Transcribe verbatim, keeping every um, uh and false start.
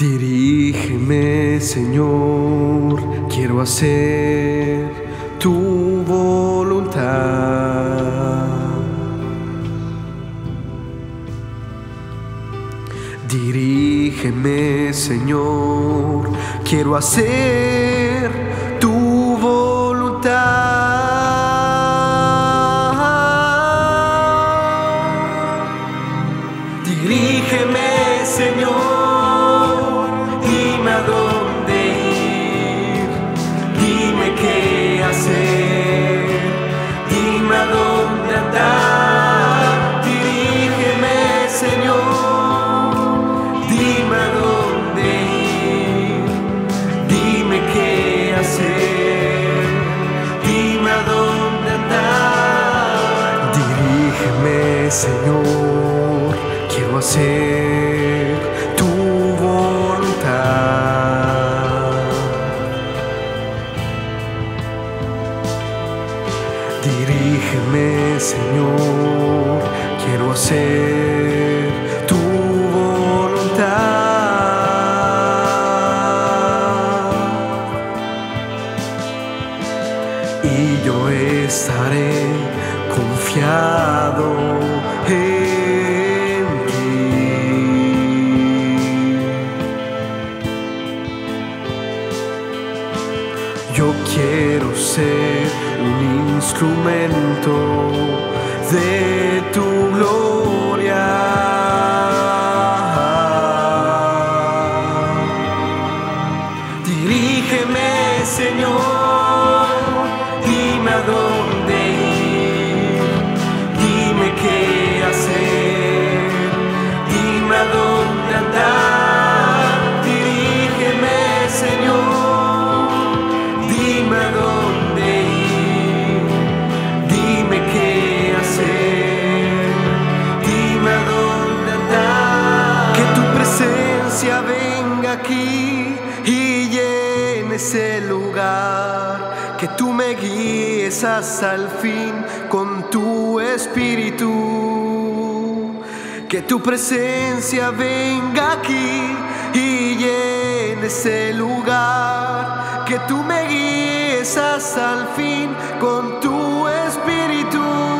Dirígeme, Señor, quiero hacer tu voluntad. Dirígeme, Señor, quiero hacer tu voluntad. Dirígeme, Señor, dime a dónde ir, dime qué hacer, dime a dónde andar. Dirígeme, Señor, dime a dónde ir, dime qué hacer, dime a dónde andar. Dirígeme, Señor, quiero hacer tu voluntad. Dirígeme, Señor, quiero hacer tu voluntad. Y yo estaré confiado en ti. Yo quiero ser un instrumento de tu gloria. Dirígeme, Señor, dime a dónde ir, dime qué hacer, dime a dónde andar. Dirígeme, Señor, dime a dónde ir, dime qué hacer, dime a dónde andar. Que tu presencia venga aquí y llene ese lugar, que tú me guíes hasta el fin con tu espíritu. Que tu presencia venga aquí y llene ese lugar, que tú me guíes hasta el fin con tu espíritu.